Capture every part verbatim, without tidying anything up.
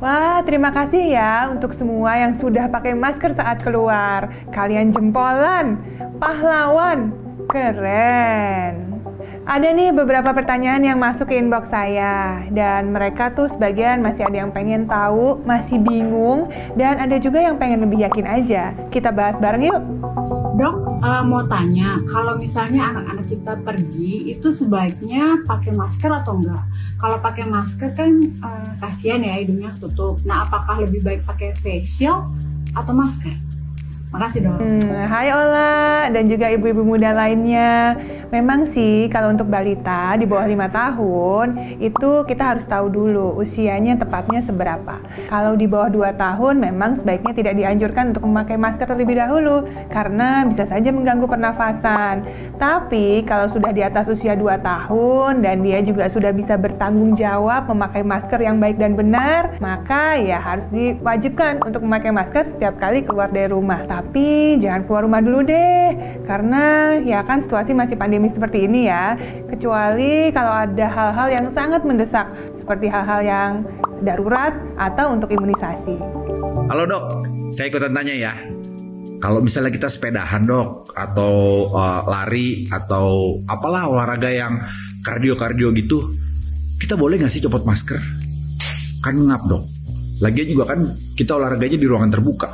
Wah, terima kasih ya untuk semua yang sudah pakai masker saat keluar. Kalian jempolan, pahlawan, keren. Ada nih beberapa pertanyaan yang masuk ke inbox saya. Dan mereka tuh sebagian masih ada yang pengen tahu, masih bingung. Dan ada juga yang pengen lebih yakin aja. Kita bahas bareng yuk. Dok, uh, mau tanya, kalau misalnya anak-anak kita pergi, itu sebaiknya pakai masker atau enggak? Kalau pakai masker kan uh, kasihan ya hidungnya ketutup. Nah, apakah lebih baik pakai face shield atau masker? Makasih dok. Hmm, hai Ola dan juga ibu-ibu muda lainnya. Memang sih kalau untuk balita di bawah lima tahun itu kita harus tahu dulu usianya tepatnya seberapa. Kalau di bawah dua tahun memang sebaiknya tidak dianjurkan untuk memakai masker terlebih dahulu karena bisa saja mengganggu pernafasan. Tapi kalau sudah di atas usia dua tahun dan dia juga sudah bisa bertanggung jawab memakai masker yang baik dan benar, maka ya harus diwajibkan untuk memakai masker setiap kali keluar dari rumah. Tapi jangan keluar rumah dulu deh, karena ya kan situasi masih pandemi seperti ini ya. Kecuali kalau ada hal-hal yang sangat mendesak, seperti hal-hal yang darurat atau untuk imunisasi. Halo dok, saya ikutan tanya ya. Kalau misalnya kita sepedahan dok, atau uh, lari, atau apalah olahraga yang kardio-kardio gitu, kita boleh nggak sih copot masker? Kan ngap dok. Lagian juga kan kita olahraganya di ruangan terbuka.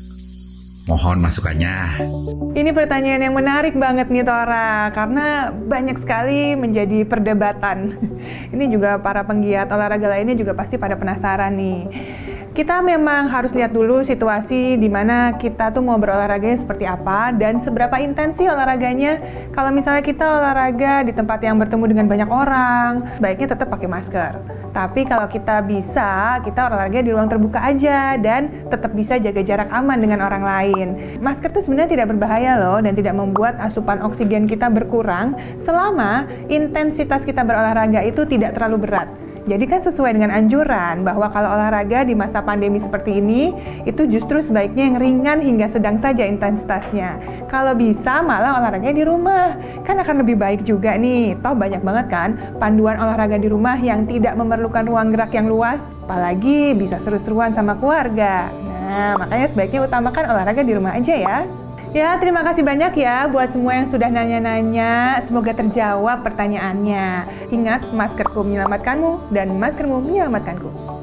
Mohon masukannya. Ini pertanyaan yang menarik banget nih Tora, karena banyak sekali menjadi perdebatan. Ini juga para penggiat olahraga lainnya juga pasti pada penasaran nih. Kita memang harus lihat dulu situasi di mana kita tuh mau berolahraganya seperti apa dan seberapa intensi olahraganya. Kalau misalnya kita olahraga di tempat yang bertemu dengan banyak orang, baiknya tetap pakai masker. Tapi kalau kita bisa, kita olahraga di ruang terbuka aja dan tetap bisa jaga jarak aman dengan orang lain. Masker itu sebenarnya tidak berbahaya loh dan tidak membuat asupan oksigen kita berkurang selama intensitas kita berolahraga itu tidak terlalu berat. Jadi kan sesuai dengan anjuran bahwa kalau olahraga di masa pandemi seperti ini, itu justru sebaiknya yang ringan hingga sedang saja intensitasnya. Kalau bisa malah olahraga di rumah, kan akan lebih baik juga nih. Toh banyak banget kan panduan olahraga di rumah yang tidak memerlukan ruang gerak yang luas, apalagi bisa seru-seruan sama keluarga. Nah, makanya sebaiknya utamakan olahraga di rumah aja ya. Ya, terima kasih banyak ya buat semua yang sudah nanya-nanya. Semoga terjawab pertanyaannya. Ingat, maskerku menyelamatkanmu dan maskermu menyelamatkanku.